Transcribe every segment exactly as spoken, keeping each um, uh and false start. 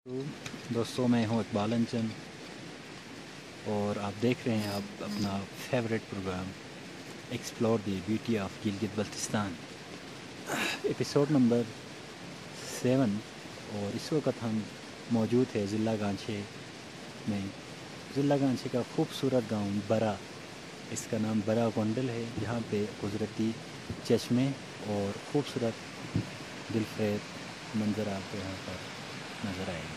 तो दोस्तों, मैं हूँ इकबाल अंचन और आप देख रहे हैं आप अपना favourite programme explore the beauty of Gilgit Baltistan, episode number seven. और इस वक्त हम मौजूद है ज़िला गांछे में। ज़िला गांछे का खूबसूरत गांव बरा, इसका नाम बरा गोंडल है, जहाँ पे कुदरती चश्मे और ख़ूबसूरत दिलफरेब मंज़र आपको यहाँ पर नज़र आएंगे।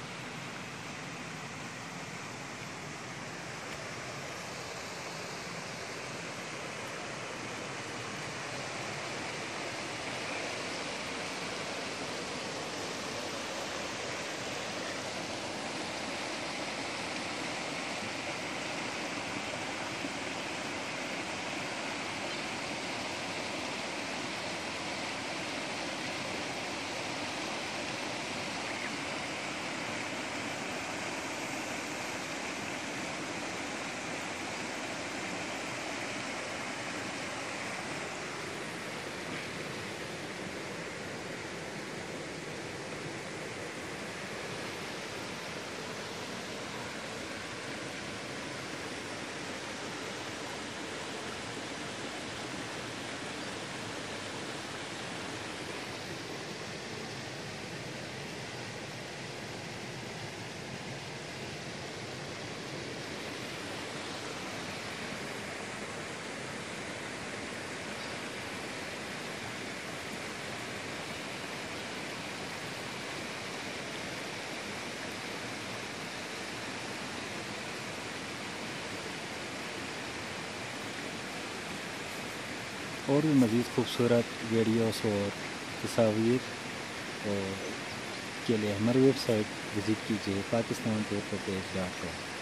और भी मज़ीद खूबसूरत वीडियोस और तस्वीर और के लिए हमारी वेबसाइट विज़िट कीजिए Pakistan tour package dot com.